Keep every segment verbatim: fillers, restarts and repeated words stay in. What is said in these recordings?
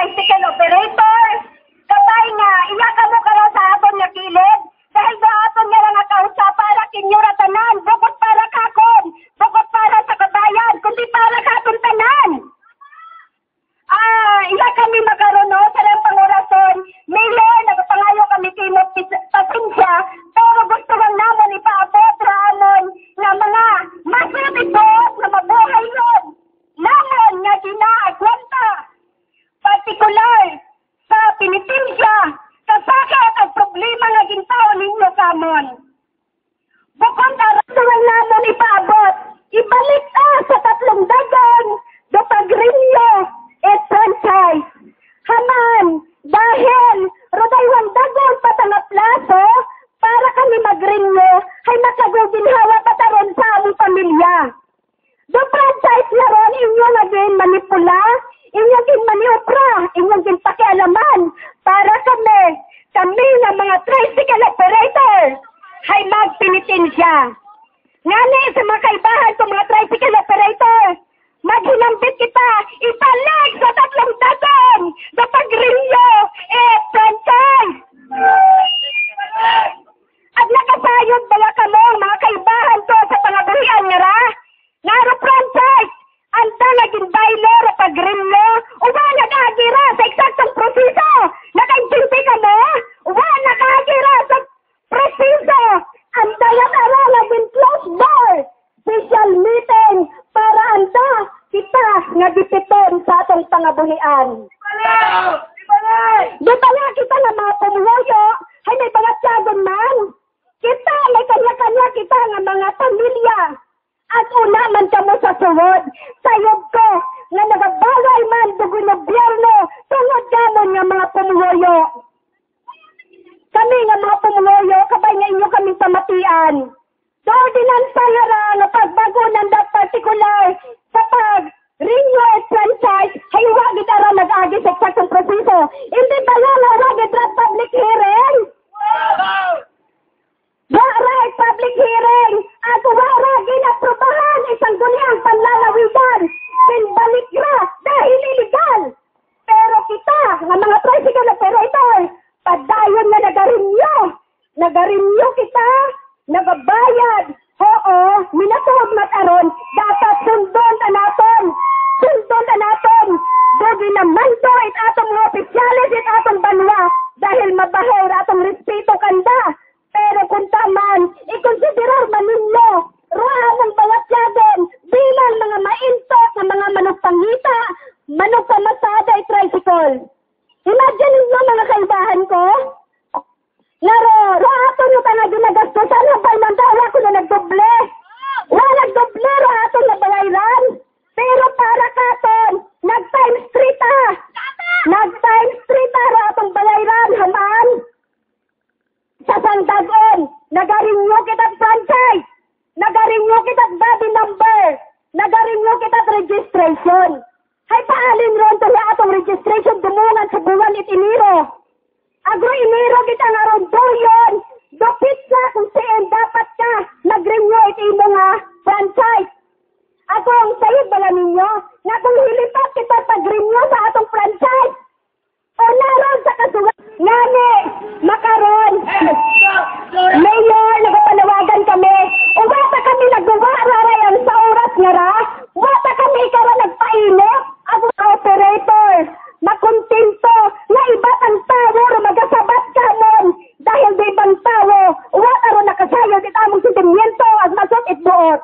tricycle operator. Kapay nga, iya ka mo karon sa aton nga kilid. Dahil sa aton nga nga kausa para kinyura tanan, bukod para kakon, bukod para sa kabayan, kundi para kakon tanan. Ah, iya kami magkaroon no, sa lang pangurason. Mayor, nagpangayo kami kinot pasensya, pero gusto lang naman ipaabot ramon nga mga masalitot na mabuhay nun. Lamon nga ginaagwanta. Partikular sa pinitensya, sa sakit at problema nga gintaw ninyo kamon. Bukod na gusto lang naman ipaabot, ibalik ta sa tatlong dagon, do pagrinyo, et franchise. Haman, dahil rodaywang dagon patang plaso para kami magrinyo ay makaguginhawa pataron sa aming pamilya. Do franchise na ron inyo naging manipula, inyo gin maniopra, inyo gin pakialaman para kami, kami na mga tricycle operator ay magpinitensya. Ngani sa mga kaibahan sa mga tricycle operator, maghinambit kita, ibalik sa tatlong dagon sa pagrinyo, eh, franchise! At nakasayod bala ka mo, mga kaibahan to sa pangabuhian nga ra? Ngaro franchise, anta naging bailo ra pagrinyo, uwa nakagira sa eksaktong proseso, nakaintinti ka mo, uwa nakagira sa proseso, anta yan ara naging closed door, special meeting, para anta kita nga dipiton sa atong pangabuhian. Di ba nga kita nga mga pumuloyo, ay may mga tiyagon man. Kita, may kanya-kanya kita nga mga pamilya. At una man kamo sa suwod, sayod ko, nga nagabawal man dugo gobyerno, tungod gamon nga mga pumuloyo. Kami nga mga pumuloyo, kabay nga inyo kaming pamatian. So, ordinansa nga ra nga pagbago ng that particular sa pag-renew at franchise, ay wagid ara nag-agi sa eksaktong proseso. Hindi ba yan ang wagid ra public hearing? Wara public hearing at wara ginaprubahan isang guliang panlalawigan. Pinbalik ra dahil illegal. Pero kita, nga mga tricycle operator, padayon na nagarinyo. Nagarinyo kita. Nagabayad. Oo, minatuhog mataron, dapat sundon anaton. Sundon anaton. Dogi naman to it atong mga opisyalis it atong banwa dahil mabahaw atong respeto kanda. Pero kung taman, ikonsiderar man ninyo, ruang ng bawat yagon bilang mga maintok na mga manupangita, manupamasada at tricycle. Imagine ninyo mga kaibahan ko, Laro, rato nyo ka na ginagastusan, habay man daw ako na nagdoble. Wala nagdoble, rato na balayran. Pero para katon, nag-times three ta. Nag-times three ta, ratong balayran, haman. Sa sangdagon, nagarinyo kitang franchise. Nagarinyo kitang body number. Nagarinyo kitang registration. Hay paalin ron to na atong registration dumungan sa buwan itiniro. Agro iniro kita nga ron doyon. Dapit ka kung saan dapat ka nag-renew it imo nga franchise. Ako ang sayod bala ninyo na kung hilipat kita pag-renew sa atong franchise. O naroon sa kasuwat. Ngani, makaron. Mayor, nagpanawagan kami. O wata kami nagawa rarayan sa oras nga ra. Wata kami ikaw nagpainit. Ako operator. Makontinto na iba't ang tawo magasabat ka mon dahil di bang tawo uwat aron nakasayod it among sentimiento at masot it buot.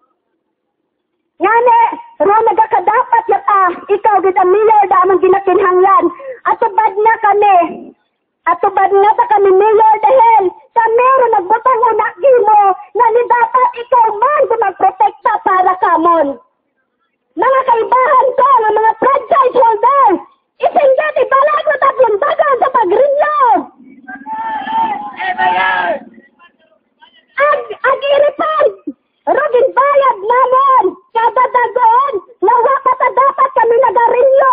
Ngani, ro nagakadapat yata ikaw gid ang mayor da among ginakinhanglan. Atubad na kami. Atubad na ta kami mayor dahil kami ro nagbutang una gimo na ni dapat ikaw man magprotekta para kamon. Mga kaibahan ko ng mga franchise holders, isinggat ibalag mo tatlong dagan sa pagrinyo. Ag, ag iripag, rugin bayad naman, kada dagon, nawa pa ta dapat kami nagarinyo.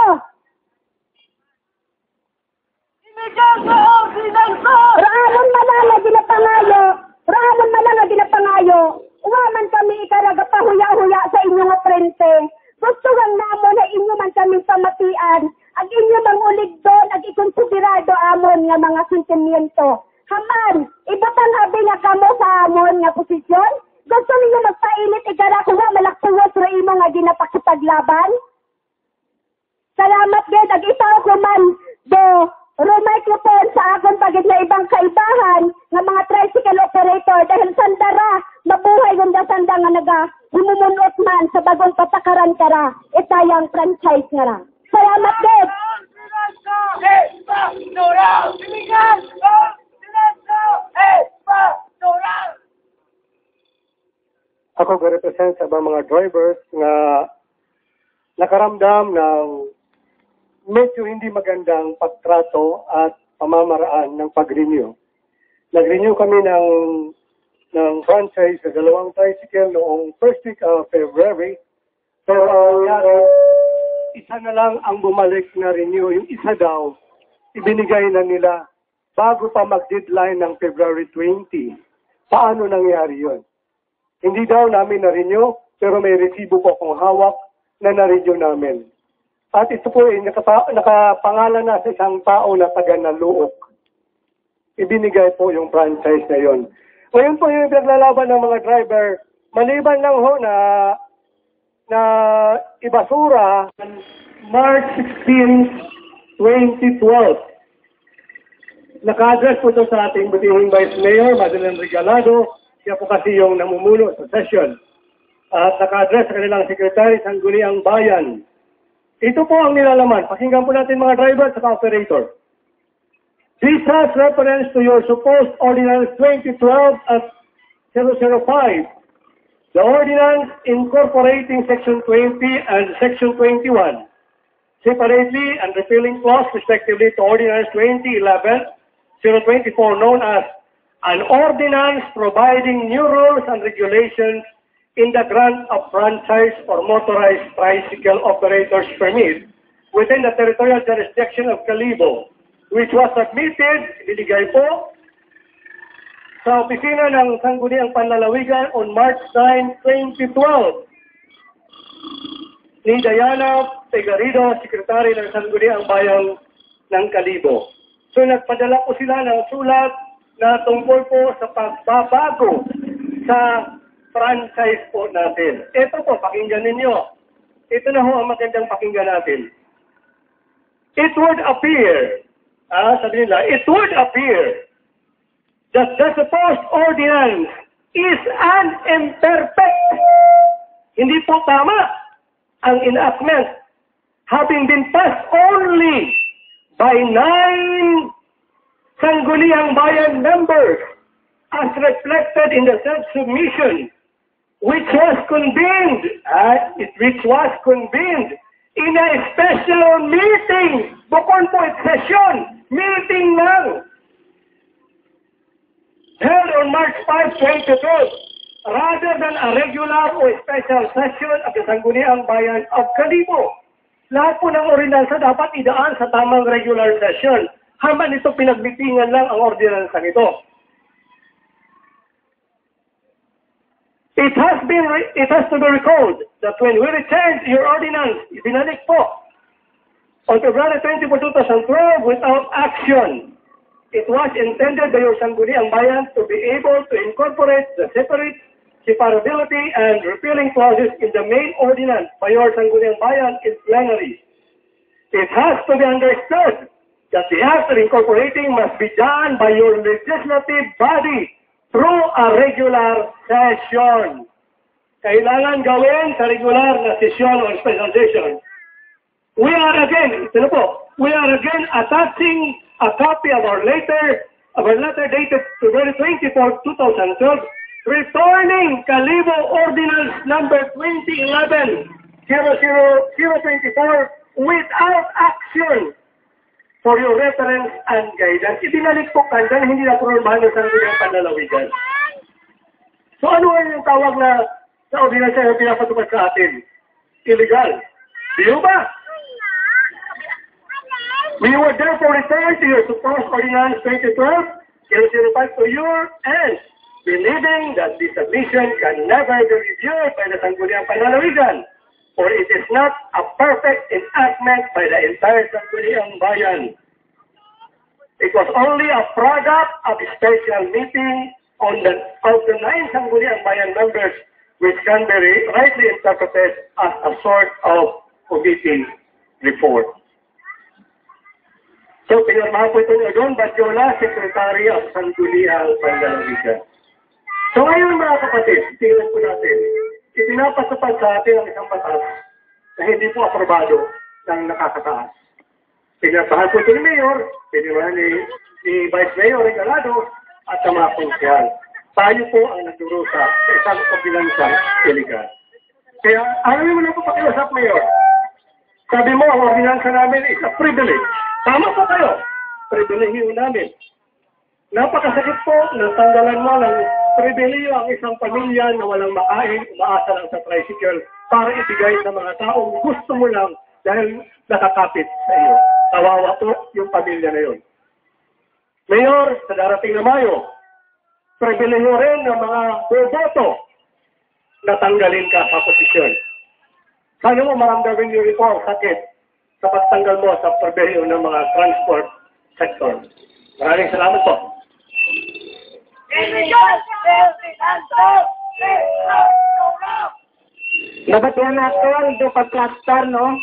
Raamon malala ginapangayo, raamon malala ginapangayo, uwaman kami ikaragapahuya-huya sa inyong prente. Gusto lang namo na inyo man kaming pamatian, ang inyo mangulig doon, ag ikonsiderado amon nga mga sentimiento. Haman, ibutang habi nga kamo sa amon nga posisyon? Gusto ninyo magpailit igara kung nga malaktuwas ra imo nga ginapakipaglaban? Salamat gid, ag itaw ko man do rumicrophone sa akong pagid na ibang kaibahan nga mga tricycle operator dahil sandara, mabuhay yung dasanda nga naga humumunot man sa bagong patakaran kara, itayang franchise nga ra. Salamat gid! Ako ga-represent sa mga drivers nga nakaramdam ng medyo hindi magandang pagtrato at pamamaraan ng pag-renew. Nag-renew kami ng ng franchise sa dalawang tricycle noong first week of February. Pero ang nangyari, isa na lang ang bumalik na renew. Yung isa daw, ibinigay na nila bago pa mag-deadline ng February twentieth. Paano nangyari yun? Hindi daw namin na-renew, pero may resibo po akong hawak na na-renew namin. At ito po ay nakapa, nakapangalan na sa isang tao na taga Naluok. Ibinigay po yung franchise na yon. Ngayon po yung naglalaban ng mga driver, maliban lang ho na na ibasura March sixteenth, twenty twelve. Naka-address po ito sa ating butihing Vice Mayor, Madeleine Regalado. Siya po kasi yung namumuno sa session. At naka-address sa kanilang Secretary Sangguniang Bayan. Ito po ang nilalaman. Pakinggan po natin mga driver at operator. This has reference to your supposed Ordinance twenty twelve at zero zero five. The Ordinance incorporating Section twenty and Section twenty-one, separately and repealing clause respectively to Ordinance twenty eleven zero twenty-four known as an ordinance providing new rules and regulations in the grant of franchise or motorized tricycle operators permit within the territorial jurisdiction of Calibo, which was submitted, binigay po, sa opisina ng Sangguniang Panlalawigan on March ninth, twenty twelve. Ni Diana Pegarido, Secretary ng Sangguniang Bayan ng Calibo. So nagpadala po sila ng sulat na tungkol po sa pagbabago sa franchise po natin. Ito po, pakinggan ninyo. Ito na ho ang magandang pakinggan natin. It would appear, ah, sabi nila, it would appear that the supposed ordinance is an imperfect. Hindi po tama ang enactment having been passed only by nine Sangguniang Bayan members as reflected in the self-submission which was convened, uh, which was convened in a special meeting. Bukod po at session, meeting lang. Held on March fifth, twenty twelve, rather than a regular or special session of the Sangguniang Bayan of Calibo. Lahat po ng ordinansa dapat idaan sa tamang regular session. Haman ito pinagmitingan lang ang ordinansa nito. It has been, it has to be recalled that when we returned your ordinance, ibinalik po, on February twenty-fourth, twenty twelve, without action, it was intended by your Sangguniang Bayan to be able to incorporate the separate separability and repealing clauses in the main ordinance by your Sangguniang Bayan in plenary. It has to be understood that the act of incorporating must be done by your legislative body through a regular session. Kailangan gawin sa regular na session or special session. We are again, ito na po, we are again attaching a copy of our letter, of our letter dated February twenty-fourth, twenty twelve, returning Calibo Ordinance number twenty eleven dash zero zero twenty-four without action for your reference and guidance. Ibinalik po kandan, hindi na pormahan ng Sangguniang Panlalawigan. So ano yung tawag na sa ordinansa na pinapatupad sa atin? Illegal. Di ba? We would therefore return to your supposed Ordinance twenty twelve dash zero five to your end, believing that this submission can never be reviewed by the Sangguniang Panlalawigan. for it is not a perfect enactment by the entire Sangguniang Bayan. It was only a product of a special meeting on the, of the nine Sangguniang Bayan members, which can be rightly interpreted as a sort of committee report. So, pinirmahan po ito ni John Badiola, Secretary of Sangguniang Panlalawigan. So, ngayon mga kapatid, tingnan po natin, ipinapatupad sa atin ang isang batas na hindi po aprobado ng nakakataas. Pinirmahan po ito ni Mayor, pinirmahan ni, ni Vice Mayor Regalado at sa mga konsyal. Tayo po ang nagdurusa sa isang ordinansang iligal. Kaya, alam mo na po pakiusap, Mayor. Sabi mo, ang ordinansa namin is a privilege. Tama po kayo. Pribilehiyo namin. Napakasakit po na tanggalan mo ng pribilehiyo ang isang pamilya na walang makain, umaasa lang sa tricycle para ibigay sa mga taong gusto mo lang dahil nakakapit sa iyo. Kawawa po yung pamilya na yun. Mayor, sa darating na Mayo, pribilehiyo rin ng mga boboto na tanggalin ka sa posisyon. Sana mo maramdamin niyo rin po ang sakit sa pagtanggal mo sa pribilehiyo ng mga transport sector. Maraming salamat po. Dapat yan natin, do pag-cluster, no?